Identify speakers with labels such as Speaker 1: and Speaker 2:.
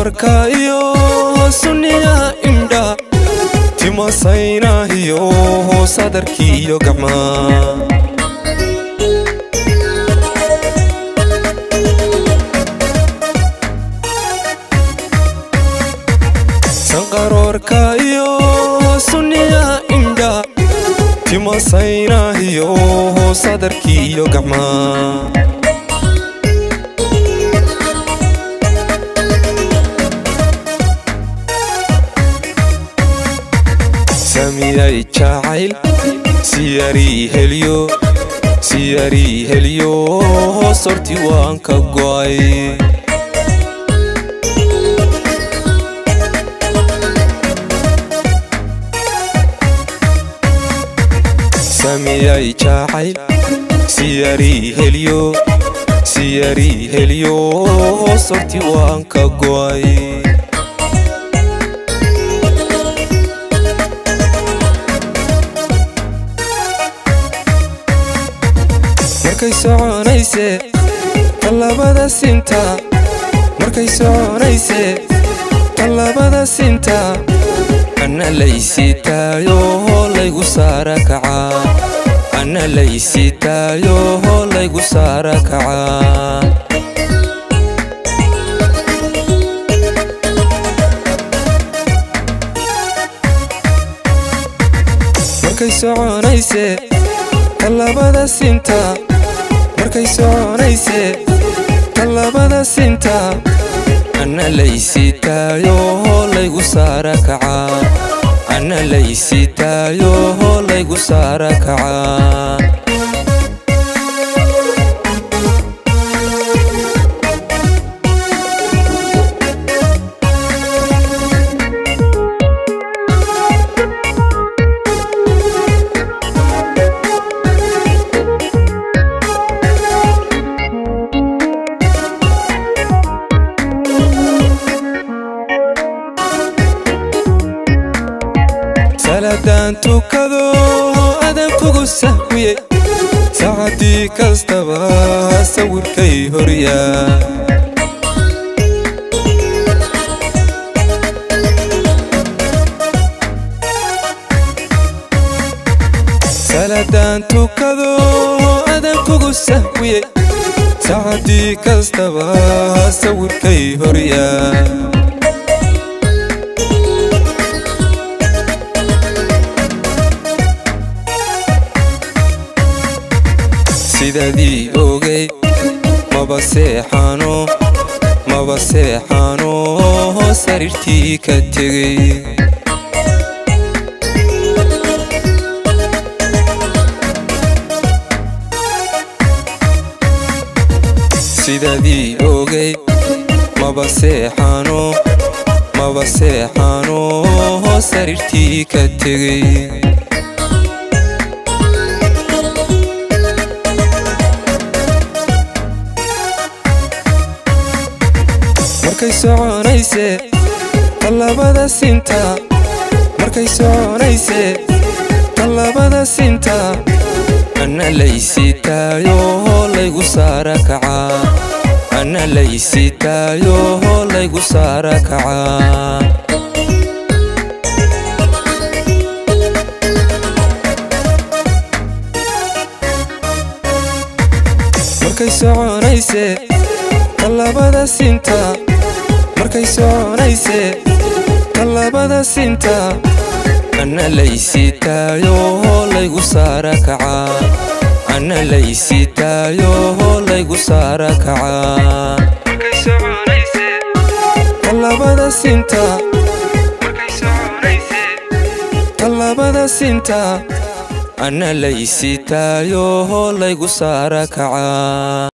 Speaker 1: sanqaroorka iyo sunniya indha timasayna iyo sadarkii iyo gacmaa sanqaroorka iyo sunniya indha timasayna iyo sadarkii iyo gacmaa سمياي جاعيل سياري هليو صورتي وانكا قواي سمياي جاعيل سياري هليو صورتي وانكا قواي markay soconayse talabada sinta markay soconayse talabada sinta ana laysitaayo laygu saara kaca ana laysitaayo laygu saara kaca markay soconayse talabada sinta markay soconayse talabada sinta ana laysitaayo laygu saara kaca ana laysitaayo laygu saara kaca saladaan tukado adan kugu sahwiye saacadii kastaba sawirkay horyaa saladaan tukado adan kugu sahwiye saacadii kastaba sawirkay horyaa sidadii ogay maba seexano sariirtii ka tegay sidadii ogay maba seexano sariirtii ka tegay markay soconayse talabada sinta markay soconayse talabada sinta ana laysitaayo laygu saara kaca ana laysitaayo laygu saara kaca markay soconayse talabada sinta markay soconayse talabada sinta ana laysitaayo laygu saara kaca ana laysitaayo laygu saara kaca markay soconayse talabada sinta markay soconayse talabada sinta ana laysitaayo laygu saara kaca